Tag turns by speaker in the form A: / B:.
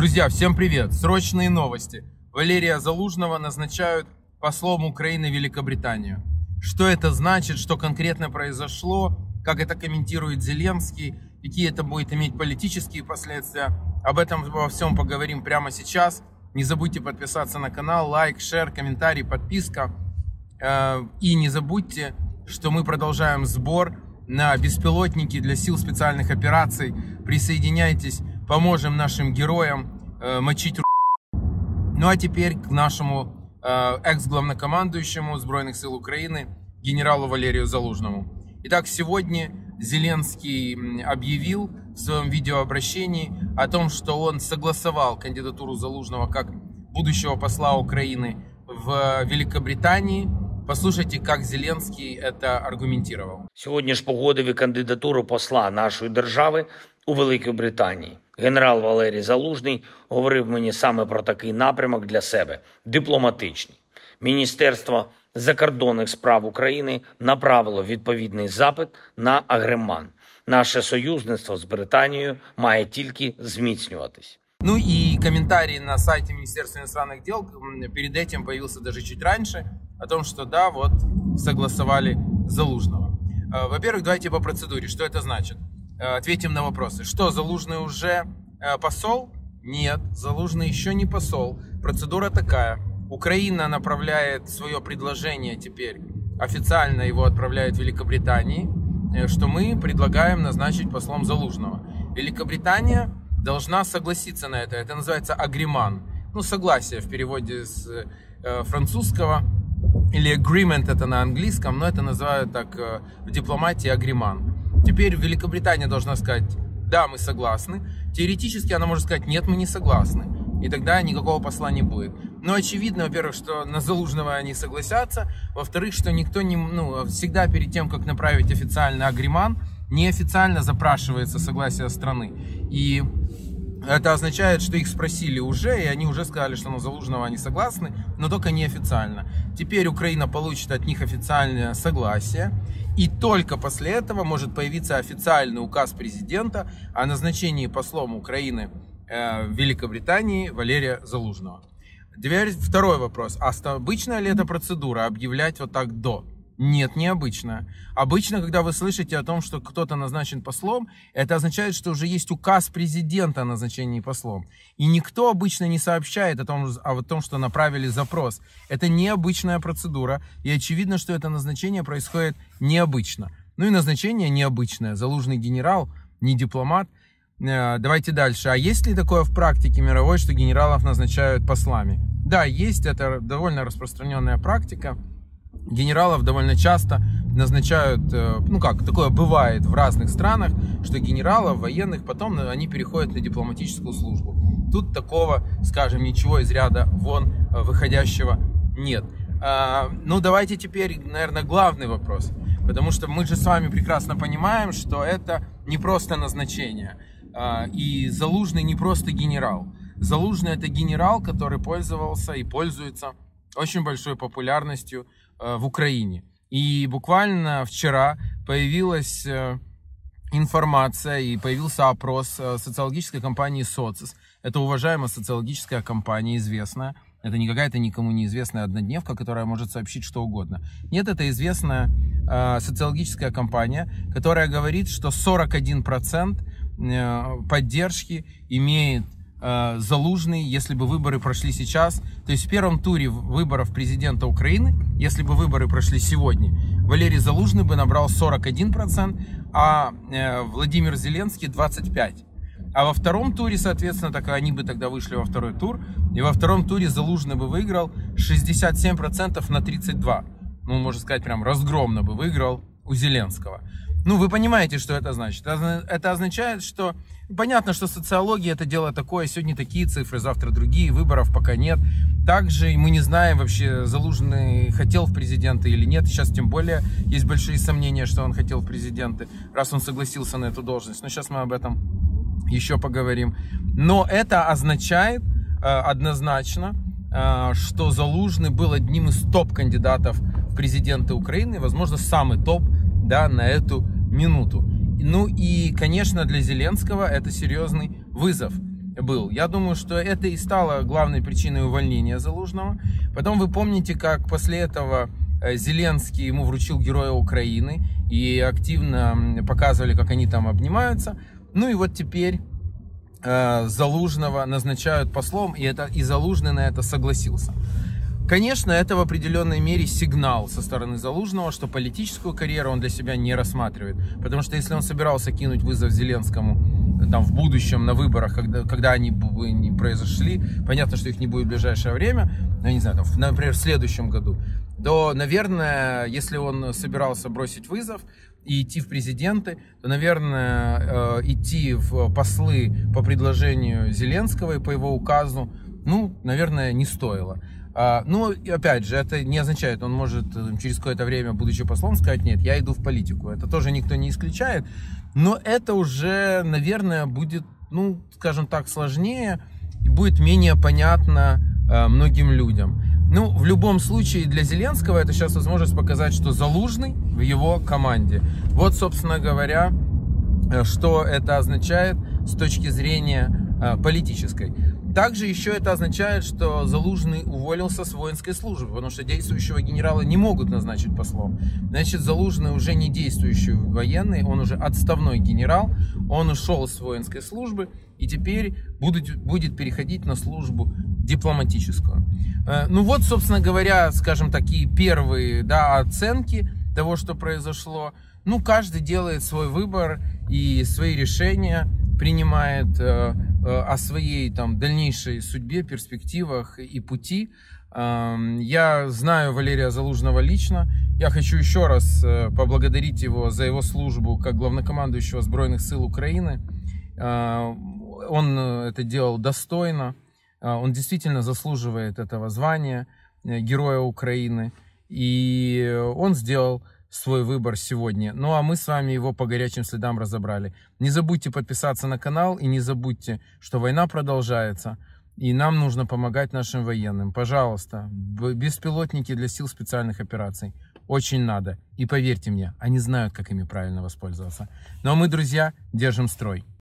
A: Друзья, всем привет! Срочные новости. Валерия Залужного назначают послом Украины в Великобританию. Что это значит, что конкретно произошло, как это комментирует Зеленский, какие это будет иметь политические последствия. Об этом во всем поговорим прямо сейчас. Не забудьте подписаться на канал, лайк, шер, комментарий, подписка. И не забудьте, что мы продолжаем сбор на беспилотники для сил специальных операций. Присоединяйтесь, поможем нашим героям мочить. Ну а теперь к нашему экс-главнокомандующему Збройных сил Украины, генералу Валерию Залужному. Итак, сегодня Зеленский объявил в своем видеообращении о том, что он согласовал кандидатуру Залужного как будущего посла Украины в Великобритании. Послушайте, как Зеленський це аргументував.
B: Сьогодні ж погодив і кандидатуру посла нашої держави у Великій Британії. Генерал Валерій Залужний говорив мені саме про такий напрямок для себе – дипломатичний. Міністерство закордонних справ України направило відповідний запит на Агреман. Наше союзництво з Британією має тільки зміцнюватись.
A: Ну и комментарий на сайте Министерства иностранных дел перед этим появился даже чуть раньше, о том, что да, вот согласовали Залужного. Во-первых, давайте по процедуре. Что это значит? Ответим на вопросы. Что, Залужный уже посол? Нет, Залужный еще не посол. Процедура такая. Украина направляет свое предложение теперь, официально его отправляет в Великобритании, что мы предлагаем назначить послом Залужного. Великобритания должна согласиться на это. Это называется агриман. Ну, согласие в переводе с французского. Или agreement это на английском, но это называют так в дипломатии агриман. Теперь Великобритания должна сказать, да, мы согласны. Теоретически она может сказать, нет, мы не согласны. И тогда никакого посла не будет. Но очевидно, во-первых, что на Залужного они согласятся. Во-вторых, что никто не... всегда перед тем, как направить официально агриман, неофициально запрашивается согласие страны. И это означает, что их спросили уже, и они уже сказали, что на Залужного они согласны, но только неофициально. Теперь Украина получит от них официальное согласие, и только после этого может появиться официальный указ президента о назначении послом Украины в Великобритании Валерия Залужного. Теперь второй вопрос. А обычная ли это процедура объявлять вот так до? Нет, необычно. Обычно, когда вы слышите о том, что кто-то назначен послом, это означает, что уже есть указ президента о назначении послом. И никто обычно не сообщает о том, что направили запрос. Это необычная процедура, и очевидно, что это назначение происходит необычно. Ну и назначение необычное. Залужный генерал, не дипломат. Давайте дальше. А есть ли такое в практике мировой, что генералов назначают послами? Да, есть. Это довольно распространенная практика. Генералов довольно часто назначают, такое бывает в разных странах, что генералов, военных, потом они переходят на дипломатическую службу. Тут такого, скажем, ничего из ряда вон выходящего нет. Давайте теперь, наверное, главный вопрос. Потому что мы же с вами прекрасно понимаем, что это не просто назначение. И Залужный не просто генерал. Залужный это генерал, который пользовался и пользуется очень большой популярностью в Украине. И буквально вчера появилась информация и появился опрос социологической компании «Социс». Это уважаемая социологическая компания, известная. Это не какая-то никому неизвестная однодневка, которая может сообщить что угодно. Нет, это известная социологическая компания, которая говорит, что 41% поддержки имеет Залужный, если бы выборы прошли сейчас. То есть в первом туре выборов президента Украины, если бы выборы прошли сегодня, Валерий Залужный бы набрал 41%, а Владимир Зеленский 25%. А во втором туре, соответственно, они бы тогда вышли во второй тур, и во втором туре Залужный бы выиграл 67% на 32%. Можно сказать, прям разгромно бы выиграл у Зеленского. Вы понимаете, что это значит? Это означает, что понятно, что социология это дело такое, сегодня такие цифры, завтра другие, выборов пока нет. Также мы не знаем вообще, Залужный хотел в президенты или нет. Сейчас тем более есть большие сомнения, что он хотел в президенты, раз он согласился на эту должность. Но сейчас мы об этом еще поговорим. Но это означает однозначно, что Залужный был одним из топ-кандидатов в президенты Украины, возможно, самый топ, на эту минуту. И, конечно, для Зеленского это серьезный вызов. был. Я думаю, что это и стало главной причиной увольнения Залужного. Потом вы помните, как после этого Зеленский ему вручил Героя Украины и активно показывали, как они там обнимаются. Ну и вот теперь Залужного назначают послом, и Залужный на это согласился. Конечно, это в определенной мере сигнал со стороны Залужного, что политическую карьеру он для себя не рассматривает. Потому что если он собирался кинуть вызов Зеленскому там, в будущем на выборах, когда они бы не произошли, понятно, что их не будет в ближайшее время, я не знаю, там, например, в следующем году, то, наверное, если он собирался бросить вызов и идти в президенты, то, наверное, идти в послы по предложению Зеленского и по его указу, ну, наверное, не стоило. Но, опять же, это не означает, он может через какое-то время, будучи послом, сказать: нет, я иду в политику. Это тоже никто не исключает. Но это уже, наверное, будет, ну, скажем так, сложнее и будет менее понятно многим людям. Ну, в любом случае, для Зеленского это сейчас возможность показать, что Залужный в его команде. Вот, собственно говоря, что это означает с точки зрения политической. Также еще это означает, что Залужный уволился с воинской службы, потому что действующего генерала не могут назначить послом. Значит, Залужный уже не действующий военный, он уже отставной генерал, он ушел с воинской службы и теперь будет переходить на службу дипломатическую. Ну вот, собственно говоря, скажем, такие первые, да, оценки того, что произошло. Ну, каждый делает свой выбор и свои решения принимает о своей там дальнейшей судьбе, перспективах и пути. Я знаю Валерия Залужного лично. Я хочу еще раз поблагодарить его за его службу как главнокомандующего Збройных сил Украины. Он это делал достойно. Он действительно заслуживает этого звания Героя Украины. И он сделал свой выбор сегодня. Ну а мы с вами его по горячим следам разобрали. Не забудьте подписаться на канал и не забудьте, что война продолжается и нам нужно помогать нашим военным. Пожалуйста, беспилотники для сил специальных операций. Очень надо. И поверьте мне, они знают, как ими правильно воспользоваться. Ну а мы, друзья, держим строй.